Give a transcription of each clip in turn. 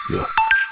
Yeah.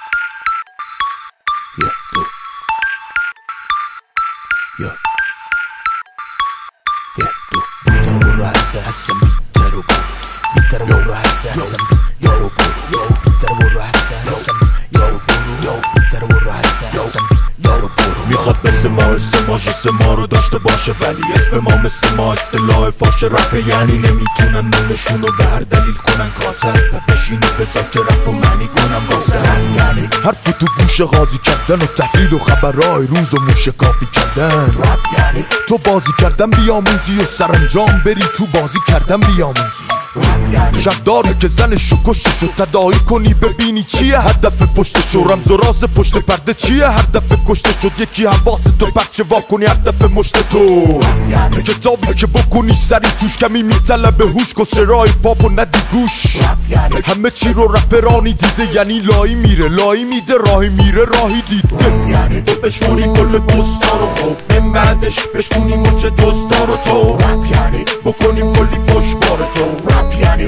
بیتر برو حسن بیتر برو بیتر برو حسن یارو برو بیتر برو حسن یارو برو بیتر برو حسن یارو برو میخواد مثل ما جس ما رو داشته باشه ولی اسم ما مثل ما اصطلاح فاش رپ یعنی نمیتونن نونشونو به هر دلیل کنن کاسر بشینه بذار که رپ و معنی کنن واسه یعنی حرف تو گوش قاضی کردن و تحلیل و خبرهای روز و موشکافی کردن رپ یعنی تو بازی کردن بیاموزی و سرانجام بری تو بازی کردن بیاموزی شب داره که زنشو کشتشو تداعی کنی ببینی چیه هدف پشتشو رمز و راز پشت پرده چیه هر دفعه کشته شد یکی حواس تو پرچه واکنی هر دفعه مشت تو کتابی که بکنی سری توش کمی میطلبه هوش کسر رای پاپ و ندی گوش همه چی رو رپرانی دیده یعنی لایی میره لایی میده راهی میره راهی دیده تو بشوری کل پستا رو خوب من بعدش بشکنی مچ دوستا رو تو بکنیم کلی فش بار تو رپ یعنی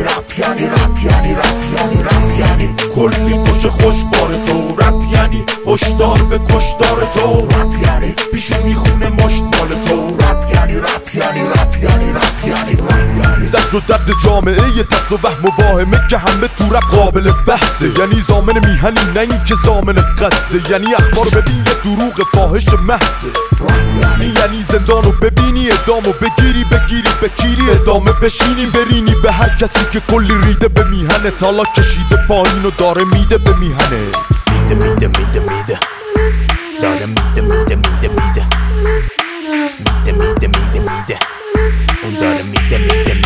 کلی فش خوش بار تو رپ یعنی هشدار به کشدار تو رپ یعنی پیشونی خونه مشت مال تو رپ یعنی زجر و درد جامعه ترس و وهم و واهمه که همه تو رپ قابل بحثه یعنی زامن میهنی نه این که زامن قصه یعنی اخبار ببین یه دروغ فاحش محضه یعنی زندانو ببینی ادامو بگیری بکیری ادامه بشینی برینی به هر کسی که کلی ریده به میهنه تالا کشیده پایین و داره میده به میهنه میده داره میده اون داره میده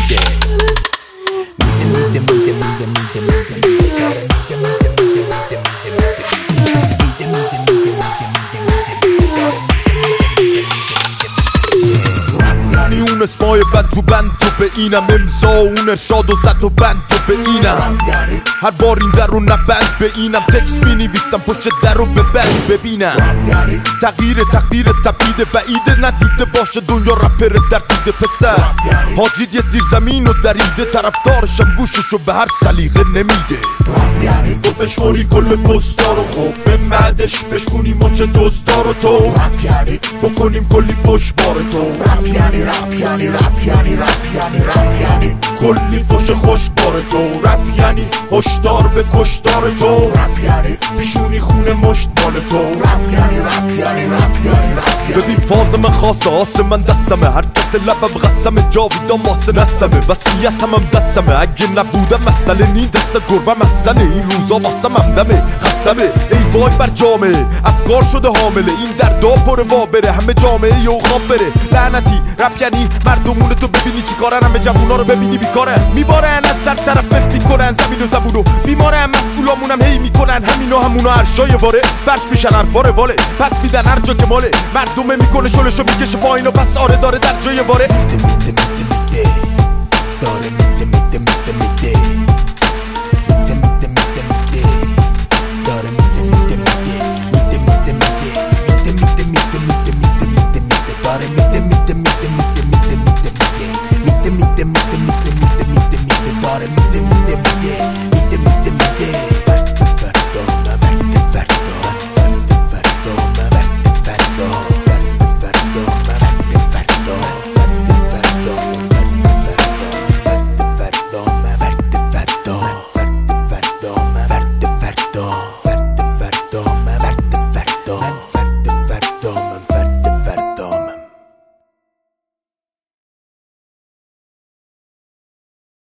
اون اسمای بند تو به اینم امضا اون ارشاد و زد و بند تو به اینم هر بار این در رو نبند به اینم تکس می نویسم پشت در رو به بند ببینم تغییر تقدیر تبعید بعیده ندیده باشه دنیا رپر در دیده پسر حاجید یه زیر زمین و دریده طرفدارشم گوششو به هر سلیقه نمیده تو بشوری کل پستا رو خوب به بعدش بشکنی مچ دوستا رو تو بکنیم کلی فش بار تو رپ یعنی کلی فش خوش بار تو رپ یعنی هشدار به کشدار تو رپ یعنی پیشونی خونه مشت مال تو رپ یعنی ببین فاز من خاصه آسه من دستمه حرکت لبم قسم جاویدان واسه نستمه وصیتم هم دستمه اگه نبودم مسئله نی دست گربه مسئله این روزا واسم همدمه خستمه ای وای بر جامعه افکار شده حامله این دردا پر وا بره همه جامعه یو خواب بره لعنتی رپ یعنی مردمون تو ببینی چی کارن همه جوونا رو ببینی بیکارن میبارن از سر طرفت میکنن زمین و زبونو بیمارن مسئولامونم هی میکنن همینو همونا عرشای واره فرش میشن حرفا رواله پس میدن هر جا که ماله مردمه میکنه شلشو میکشه پایین و پس آره داره در جای واره میده داره میده